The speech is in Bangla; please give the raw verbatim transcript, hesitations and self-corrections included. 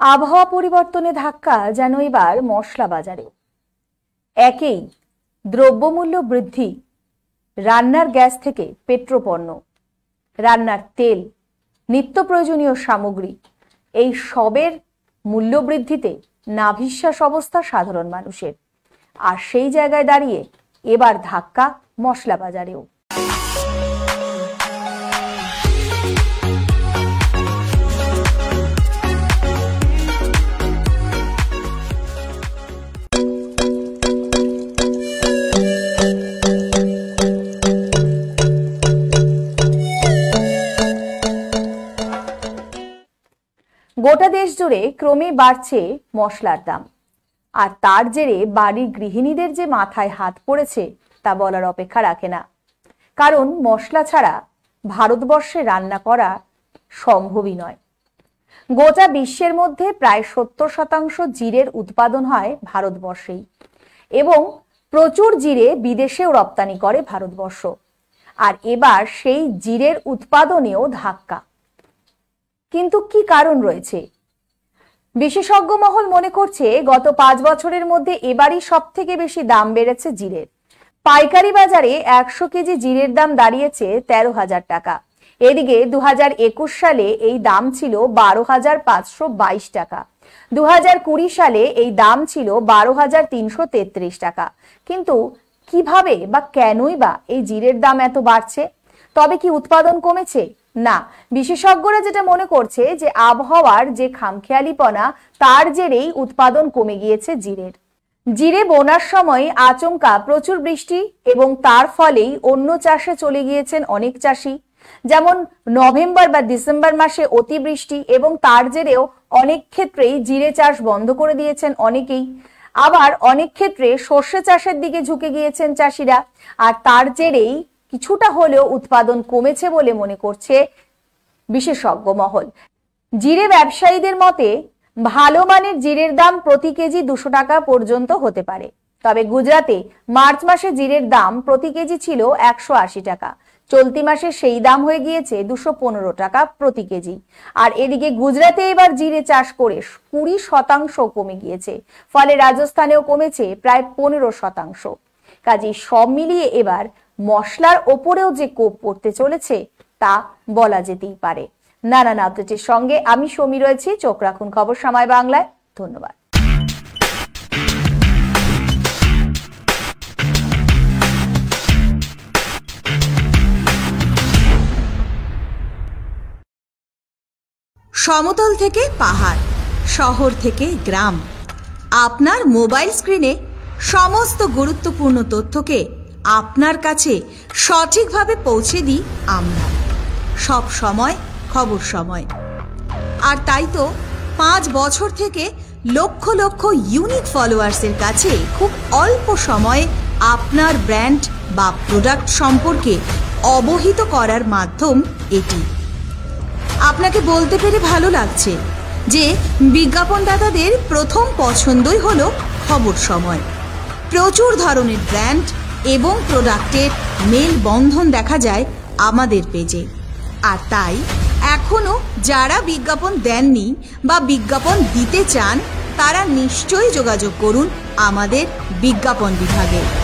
আবহাওয়া পরিবর্তনে ধাক্কা যেন এবার মশলা বাজারে। একেই দ্রব্যমূল্য বৃদ্ধি, রান্নার গ্যাস থেকে পেট্রোপণ্য, রান্নার তেল, নিত্য প্রয়োজনীয় সামগ্রী, এই সবের মূল্য বৃদ্ধিতে নাভিশ্বাস অবস্থা সাধারণ মানুষের। আর সেই জায়গায় দাঁড়িয়ে এবার ধাক্কা মশলা বাজারেও। গোটা দেশ জুড়ে ক্রমে বাড়ছে মশলার দাম, আর তার জেরে বাড়ির গৃহিণীদের যে মাথায় হাত পড়েছে তা বলার অপেক্ষা রাখে না। কারণ মশলা ছাড়া ভারতবর্ষে রান্না করা সম্ভবই নয়। গোটা বিশ্বের মধ্যে প্রায় সত্তর শতাংশ জিরের উৎপাদন হয় ভারতবর্ষেই, এবং প্রচুর জিরে বিদেশেও রপ্তানি করে ভারতবর্ষ। আর এবার সেই জিরের উৎপাদনেও ধাক্কা। কিন্তু কি কারণ রয়েছে? বিশেষজ্ঞ মহল মনে করছে গত পাঁচ বছরের মধ্যে এবারই সব থেকে বেশি দাম বেড়েছে জিরের। পাইকারি বাজারে একশো কেজি জিরের দাম দাঁড়িয়েছে তেরো হাজার টাকা। এদিকে দু হাজার একুশ সালে এই দাম ছিল বারো হাজার পাঁচশো বাইশ টাকা। দু হাজার কুড়ি সালে এই দাম ছিল বারো হাজার তিনশো তেত্রিশ টাকা। কিন্তু কিভাবে বা কেনই বা এই জিরের দাম এত বাড়ছে? তবে কি উৎপাদন কমেছে? না, বিশেষজ্ঞরা যেটা মনে করছে যে আবহাওয়ার যে খামখেয়ালিপনা তার জেরেই উৎপাদন কমে গিয়েছে জিরের। জিরে বোনার সময় আচমকা প্রচুর বৃষ্টি এবং তার ফলেই অন্য চাষে চলে গিয়েছেন অনেক চাষি। যেমন নভেম্বর বা ডিসেম্বর মাসে অতিবৃষ্টি এবং তার জেরেও অনেক ক্ষেত্রেই জিরে চাষ বন্ধ করে দিয়েছেন অনেকেই। আবার অনেক ক্ষেত্রে সর্ষে চাষের দিকে ঝুঁকে গিয়েছেন চাষিরা, আর তার জেরেই কিছুটা হলেও উৎপাদন কমেছে বলে মনে করছে বিশেষজ্ঞ মহল। জিরে ব্যবসায়ীদের মতে ভালো মানের জিরের দাম প্রতি কেজি দুশো টাকা পর্যন্ত হতে পারে। তবে গুজরাটে মার্চ মাসে জিরের দাম প্রতি কেজি ছিল একশো আশি টাকা। চলতি মাসে সেই দাম হয়ে গিয়েছে দুশো পনেরো টাকা প্রতি কেজি। আর এদিকে গুজরাটে এবার জিরে চাষ করে কুড়ি শতাংশ কমে গিয়েছে, ফলে রাজস্থানেও কমেছে প্রায় পনেরো শতাংশ। কাজেই সব মিলিয়ে এবার মশলার ওপরেও যে কোপ পড়তে চলেছে তা বলা যেতেই পারে। নানান আপডেটের সঙ্গে আমি সমী রয়েছি। চোখ রাখুন খবর সময় বাংলায়। ধন্যবাদ। সমতল থেকে পাহাড়, শহর থেকে গ্রাম, আপনার মোবাইল স্ক্রিনে সমস্ত গুরুত্বপূর্ণ তথ্যকে আপনার কাছে সঠিকভাবে পৌঁছে দিই আমরা। সব সময় খবর সময়। আর তাই তো পাঁচ বছর থেকে লক্ষ লক্ষ ইউনিক ফলোয়ার্সের কাছে খুব অল্প সময়ে আপনার ব্র্যান্ড বা প্রোডাক্ট সম্পর্কে অবহিত করার মাধ্যম এটি। আপনাকে বলতে পেরে ভালো লাগছে যে বিজ্ঞাপনদাতাদের প্রথম পছন্দই হলো খবর সময়। প্রচুর ধরনের ব্র্যান্ড এবং প্রোডাক্টের মেল বন্ধন দেখা যায় আমাদের পেজে। আর তাই এখনো যারা বিজ্ঞাপন দেননি বা বিজ্ঞাপন দিতে চান তারা নিশ্চয়ই যোগাযোগ করুন আমাদের বিজ্ঞাপন বিভাগে।